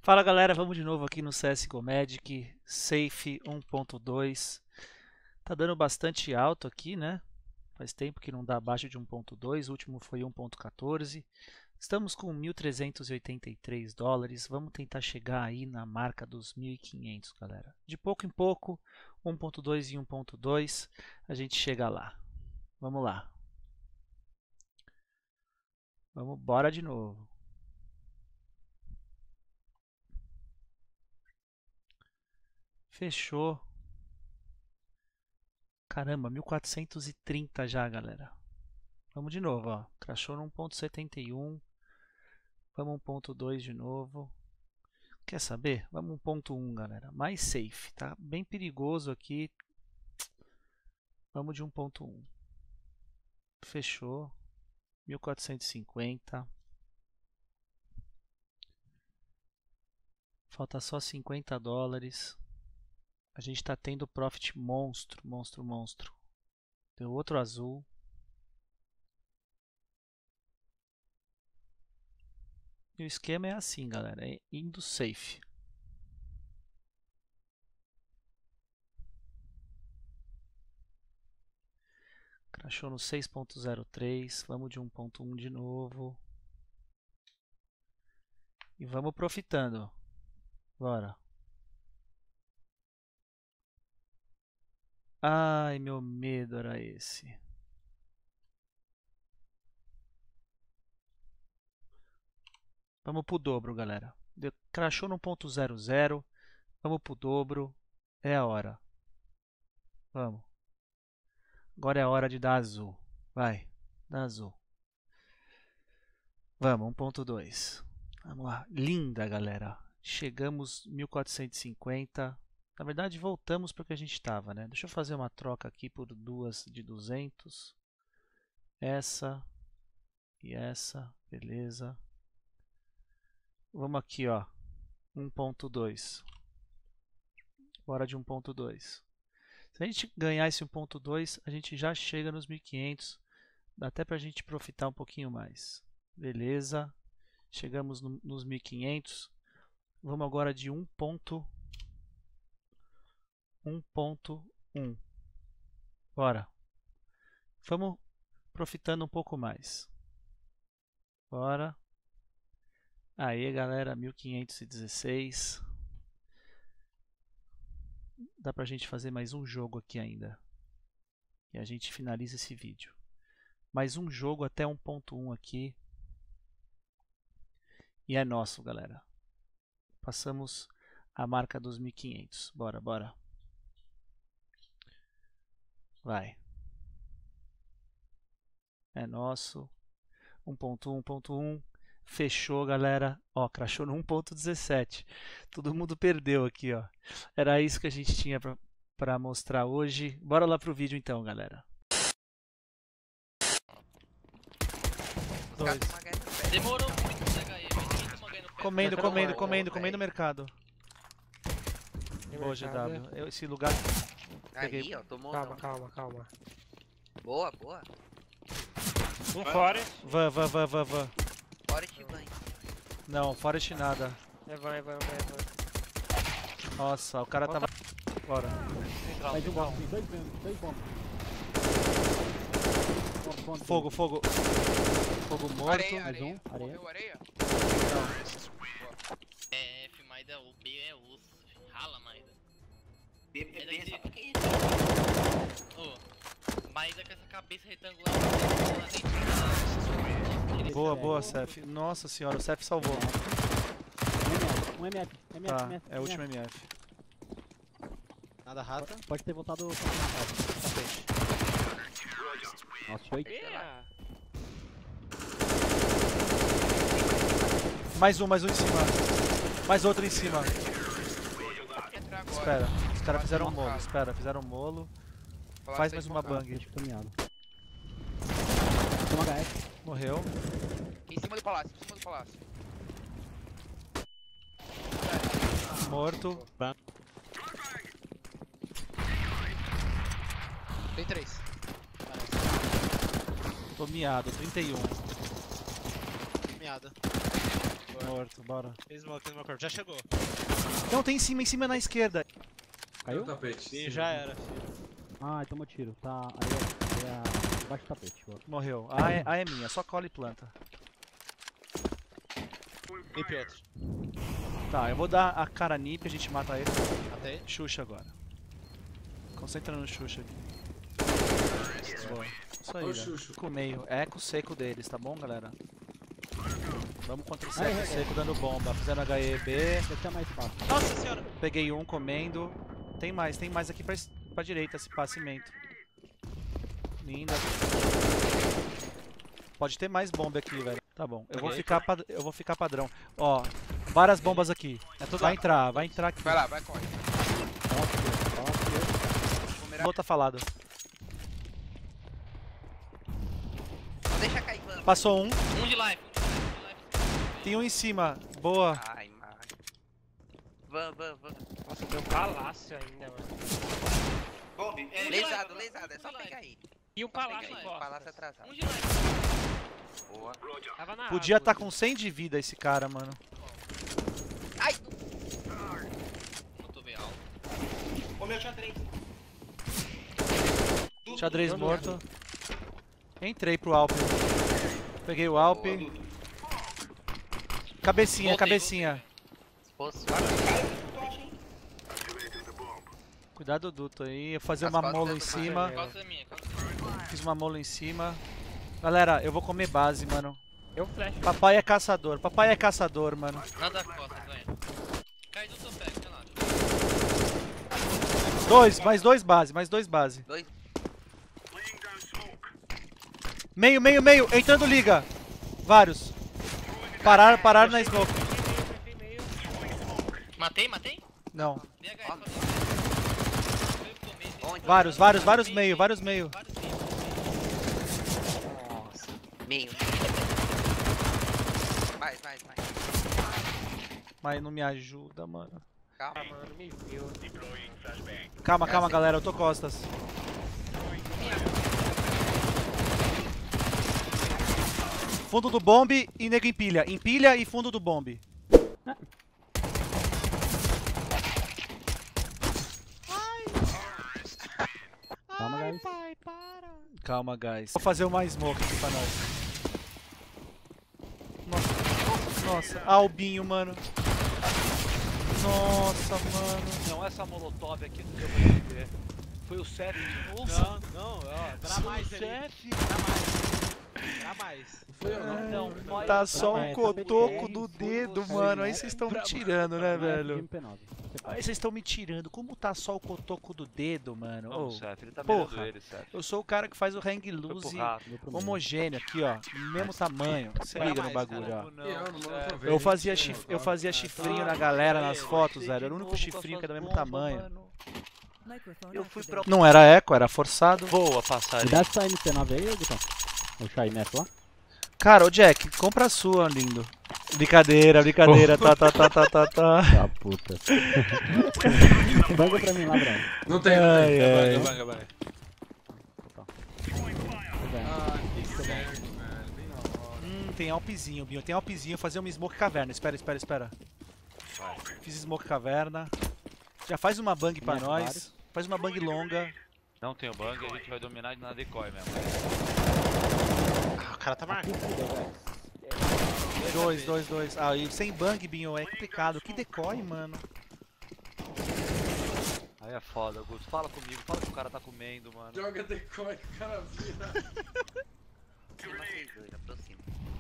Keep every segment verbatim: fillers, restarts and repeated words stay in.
Fala galera, vamos de novo aqui no C S G O Magic, Safe um ponto dois. Tá dando bastante alto aqui, né? Faz tempo que não dá abaixo de um ponto dois, o último foi um ponto quatorze. Estamos com mil trezentos e oitenta e três dólares, vamos tentar chegar aí na marca dos mil e quinhentos, galera. De pouco em pouco, um ponto dois e um ponto dois, a gente chega lá. Vamos lá. Vamos, bora de novo. Fechou. Caramba, mil quatrocentos e trinta já, galera. Vamos de novo, ó. Crashou no um ponto setenta e um. Vamos um ponto dois de novo. Quer saber? Vamos um ponto um, galera. Mais safe. Tá bem perigoso aqui. Vamos de um ponto um. Fechou. mil quatrocentos e cinquenta. Falta só cinquenta dólares. A gente está tendo profit monstro, monstro, monstro. Deu outro azul. E o esquema é assim, galera, é indo safe. Crashou no seis ponto zero três, vamos de um ponto um de novo. E vamos profitando. Bora. Ai, meu medo era esse. Vamos pro dobro, galera. Deu, crashou no ponto zero zero. Vamos pro dobro. É a hora. Vamos. Agora é a hora de dar azul. Vai, dá azul. Vamos, um ponto dois. Vamos lá. Linda, galera. Chegamos mil quatrocentos e cinquenta. Na verdade, voltamos para o que a gente estava, né? Deixa eu fazer uma troca aqui por duas de duzentos. Essa e essa. Beleza. Vamos aqui, ó. um ponto dois. Bora de um ponto dois. Se a gente ganhar esse um ponto dois, a gente já chega nos mil e quinhentos. Dá até para a gente profitar um pouquinho mais. Beleza. Chegamos no, nos mil e quinhentos. Vamos agora de um ponto um. Bora. Vamos profitando um pouco mais. Bora. Aí, galera, mil quinhentos e dezesseis. Dá pra gente fazer mais um jogo aqui ainda. E a gente finaliza esse vídeo. Mais um jogo até um ponto um aqui. E é nosso, galera. Passamos a marca dos mil e quinhentos. Bora, bora. Vai. É nosso. um ponto um, um ponto um. Fechou, galera. Ó, crashou no um ponto dezessete. Todo mundo perdeu aqui, ó. Era isso que a gente tinha pra, pra mostrar hoje. Bora lá pro vídeo então, galera. Dois. Demorou muito pra pegar ele. Comendo, comendo, comendo, comendo mercado. Boa, G W. Eu, esse lugar... Peguei. Aí, ó, tomou. Calma, não. calma, calma. Boa, boa. Um fora. Van, van, van, van, van. Forest vai. Não, Forest nada. É, vai, vai, vai, vai. Nossa, o cara tava... Bora. Mais um bomb, tem dois dentro, dois bombs. Bomb, bomb, Fogo, fogo. Fogo morto. Areia, mais areia. um, areia. Morreu areia? É, F, Maida, o B é osso. Rala, Maida. B, É B, daqui. só que isso? Ô, Maida com essa cabeça retangular. Boa, boa, Cef. Nossa senhora, o Cef salvou. Um M F, um M F, Tá, M F. é o último M F. Nada rata. Pode ter voltado pra frente. Nossa, foi. Yeah. Mais um, mais um em cima. Mais outro em cima. Entra agora. Espera, os caras fizeram um molo. Espera, fizeram um molo. Falar Faz sem mais uma focar. bang. Deixa caminhado. Tem uma H S. Morreu. Em cima do palácio, em cima do palácio. Morto. Tem três. Tô miado, trinta e um. Meada. Morto, bora. Tem smoke no meu corpo. Já chegou. Não, tem em cima, em cima na esquerda. Caiu? Tapete. Sim, já era, filho. Ah, tomou tiro. Tá aí, é, é embaixo do tapete. Boa. Morreu. A é, a é minha, só cola e planta. Nip outro. Tá, eu vou dar a cara nip, a gente mata ele. Matei. Xuxa agora. Concentra no Xuxa aqui. Boa. Isso aí, Ó o velho. Xuxo. Com o meio. Eco seco deles, tá bom, galera? Vamos contra o Aí, seco aí, seco dando bomba. Fazendo H E B. Esse é mais fácil. Nossa senhora. Peguei um comendo. Tem mais, tem mais aqui pra, es- pra direita, esse cimento. Linda. Pode ter mais bomba aqui, velho. Tá bom. Eu vou Ok. ficar pad- eu vou ficar padrão. Ó, várias bombas aqui. É tudo Vai lá. entrar, vai entrar aqui. Vai lá, vai, corre. Fala aqui, fala aqui. Vou mirar. Vou tá falado. Deixa cair, Van. Passou um. Um de life. Um de life. Tem um em cima. Boa. Ai, mano. Van, van, van. Nossa, deu palácio ainda, mano. Um de Lesado, life, lesado. É só um de life. pegar ele. E um Só pegar palácio ele. em Palácio costas. atrasado. Um de life. Boa. Tava na Podia árvore. estar com cem de vida esse cara, mano. Ai, Botou bem alto. Xadrez morto. Entrei pro Alp. Peguei o Alp. Cabecinha, Voltei, cabecinha. poço. Cuidado do duto aí. Eu vou fazer As uma costas mola do em mar. cima. Costa é minha, costa é minha. Fiz uma mola em cima. Galera, eu vou comer base, mano. Eu flash. Papai é caçador. Papai é caçador, mano. Nada costas, velho. Cai do seu pé, relaxa. Dois, mais dois base, mais dois base. Dois. Meio, meio, meio. Entrando liga. Vários. Parar, parar na smoke. Matei, matei? Não. B H S, só Onde? Vários, vários, vários meio, vários meio. Vários meio. Nossa. Meio. Mais, mais, mais. Mas não me ajuda, mano. Calma. Ah, mano, me viu. Calma, calma, galera. Eu tô costas. Fundo do bombe e nego empilha. Empilha e fundo do bombe. Calma, guys. Calma, guys. Vou fazer uma smoke aqui pra nós. Nossa, nossa. Albinho, mano. Nossa, mano. Não, essa molotov aqui não deu pra entender. Foi o Seth de novo? Não, não, ó. Dá Foi mais o ali. Seth? Dá mais. Dá mais. Não foi eu, não. Não, vai. Tá só É, um tá cotoco bem, do foi dedo, você, mano. né? Aí vocês estão me tirando, né, velho? M P nove. Você Aí vocês estão me tirando. Como tá só o cotoco do dedo, mano? Não, Ô, Seth, ele tá porra. mirando ele, Seth. eu sou o cara que faz o hang Foi pro loose rato. deu pro meio. homogêneo aqui, ó. Mesmo tamanho. Se Vai liga no mais, bagulho, cara. ó. Não, Eu, não Seth. tô vendo. Eu fazia, Gente, chif... não, eu tá. fazia chifrinho na galera nas Eu fotos, achei velho. de Era o único novo com chifrinho que essas era do mesmo bombas, tamanho. mano. Eu fui pra Não era eco, era forçado. Boa, Me passarinho. dá essa M P nove aí, Gutão. O Shy Map lá. Cara, ô Jack, compra a sua, lindo. Brincadeira, brincadeira, tá, tá, tá, tá, tá, tá. Tá puta. Banga pra mim lá, Brão. Não tem, não Ai, tem. ai. Banga, banga. Ah, que certo, velho. Bem na hora. Hum, tem alpizinho, Binho. Tem alpizinho. Fazer uma smoke caverna. Espera, espera, espera. Fiz smoke caverna. Já faz uma bang pra Minha, nós. vários. Faz uma bang longa. Não tem o bang, a gente vai dominar na decoy mesmo. Ah, o cara tá marcando. Dois, dois, dois. Ah, e sem bang, Binho, é complicado. Que decoy, mano. Aí é foda, Augusto. Fala comigo, fala que o cara tá comendo, mano. Joga decoy que o cara vira. Aproxima vocês dois, aproxima.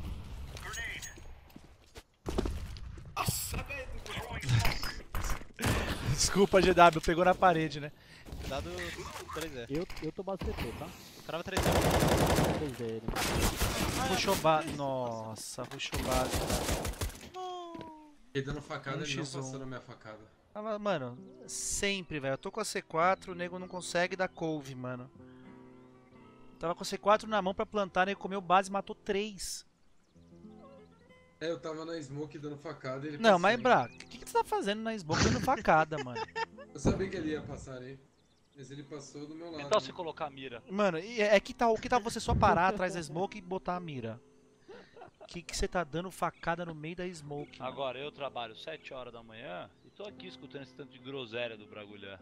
Desculpa, G W, pegou na parede, né? Cuidado três D. Eu, eu tô base P T, tá? Trava três D. três D ele. Puxou base. Nossa, puxou base. Ele dando facada, Um ele não x um. passou na minha facada. Ah, mas, mano, sempre, velho. Eu tô com a C quatro, o nego não consegue dar couve, mano. Tava com a C quatro na mão pra plantar, o nego comeu base e matou três. É, eu tava na smoke dando facada e ele Não, passou. mas, Bra, o que, que tu tá fazendo na smoke dando facada, mano? Eu sabia que ele ia passar aí. Mas ele passou do meu lado. Então né? se colocar a mira. Mano, e é que tal, que tal você só parar atrás da smoke e botar a mira? Que que você tá dando facada no meio da smoke? Mano? Agora, eu trabalho sete horas da manhã e tô aqui escutando esse tanto de groselha do Bragulhar.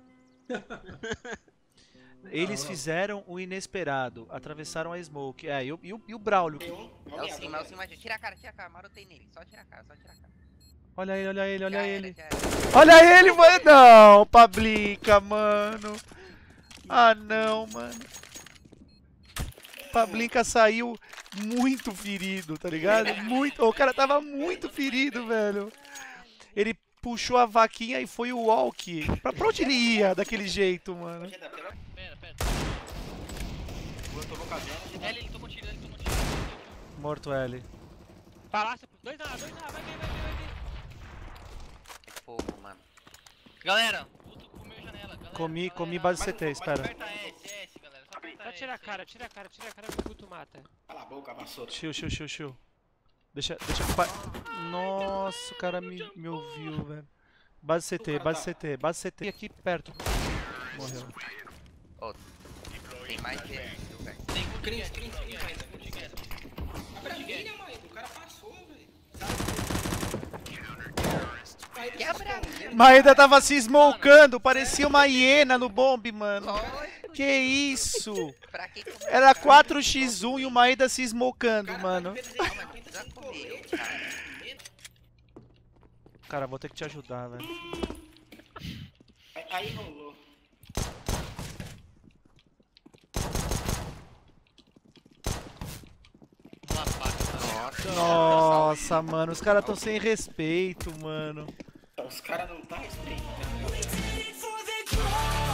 Eles fizeram o inesperado, atravessaram a smoke. É, e o, e o, e o Braulio? É o cima, é o cima. Tira a cara, tira a cara. Marotei nele. Só tira a cara, só tira a cara. Olha ele, olha ele, olha Já ele. era, já era. Olha ele, mano. Não, Pablica, mano. Ah, não, mano. Pablica saiu muito ferido, tá ligado? Muito. O cara tava muito ferido, velho. Ele puxou a vaquinha e foi o walk. Pra, pra onde ele ia daquele jeito, mano? Pera, pera. Eu tô no casinho. L, ele tomou tiro, ele tomou tiro. Morto L. Palácio, dois na, dois na, vai vir, vai vir, vai vir. É fogo, mano. Galera, puto comeu janela. Galera, Comi, galera. comi base C T, espera. Aperta S, S, galera. Só aperta Só S. tira a cara, tira a cara, tira a cara que o puto mata. Cala a boca, vassoura. Chill, chill, chill, chill. Deixa, deixa... Pa... Nossa, o cara me, me ouviu, velho. Base C T, base C T, base C T aqui perto. Morreu. Ó, tem mais gente, velho. Tem com Cris, ticket, Cris, com Cris, ticket, com ticket. A Brasília, mãe. O cara passou, velho. Quebra! Maeda tava se smokando, parecia uma hiena no bombe, mano. Lógico, Que isso? pra que comer? Era quatro a um e o Maeda se smokando, mano. Não, mas precisa comer, cara. Cara, vou ter que te ajudar, velho. Aí rolou. Uma faca. Nossa, Nossa, mano, os caras tão sem respeito, mano. Os caras não tá respeitando. Waiting for the call.